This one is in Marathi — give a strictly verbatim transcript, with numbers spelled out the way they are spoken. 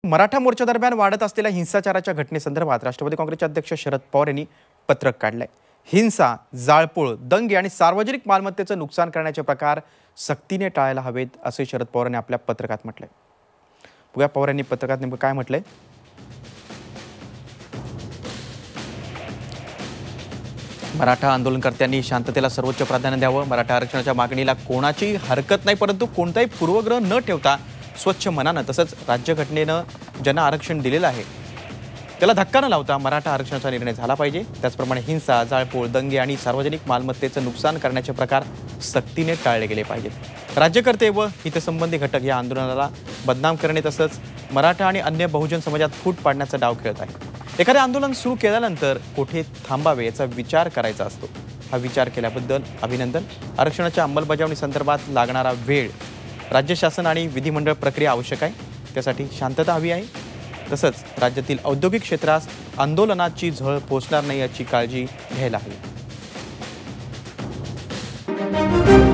मराठा मोर्चादरम्यान वाढत असलेल्या हिंसाचाराच्या घटनेसंदर्भात राष्ट्रवादी काँग्रेसचे अध्यक्ष शरद पवार यांनी पत्रक काढलंय। हिंसा, जाळपोळ, दंगे आणि सार्वजनिक मालमत्तेचं नुकसान करण्याचे प्रकार सक्तीने टाळायला हवेत असे शरद पवार यांनी आपल्या पत्रकात म्हटलंय। बघूया पवार यांनी पत्रकात नेमकं काय म्हटलंय। मराठा आंदोलनकर्त्यांनी शांततेला सर्वोच्च प्राधान्य द्यावं। मराठा आरक्षणाच्या मागणीला कोणाची हरकत नाही, परंतु कोणताही पूर्वग्रह न ठेवता स्वच्छ मनानं तसंच राज्यघटनेनं ज्यांना आरक्षण दिलेलं आहे त्याला धक्का न लावता मराठा आरक्षणाचा निर्णय झाला पाहिजे। त्याचप्रमाणे हिंसा, जाळपोळ, दंगे आणि सार्वजनिक मालमत्तेचं नुकसान करण्याचे प्रकार सक्तीने टाळले गेले पाहिजेत। राज्यकर्ते व हितसंबंधी घटक या आंदोलनाला बदनाम करणे तसंच मराठा आणि अन्य बहुजन समाजात फूट पाडण्याचा डाव खेळत आहेत। एखादे आंदोलन सुरू केल्यानंतर कुठे थांबावे याचा विचार करायचा असतो। हा विचार केल्याबद्दल अभिनंदन। आरक्षणाच्या अंमलबजावणी संदर्भात लागणारा वेळ राज्य शासन आणि विधिमंडळ प्रक्रिया आवश्यक आहे, त्यासाठी शांतता हवी आहे। तसंच राज्यातील औद्योगिक क्षेत्रास आंदोलनाची झळ पोहोचणार नाही याची काळजी घ्यायला हवी।